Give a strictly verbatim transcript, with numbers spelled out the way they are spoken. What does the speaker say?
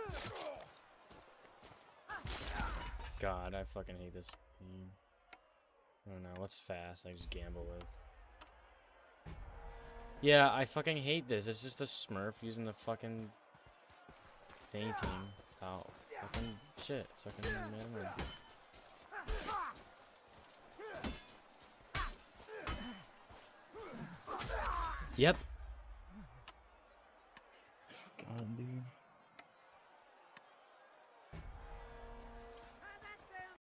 God, I fucking hate this game. I don't know, what's fast? I just gamble with. Yeah, I fucking hate this. It's just a smurf using the fucking fainting. Oh, fucking shit. It's fucking man. Yep,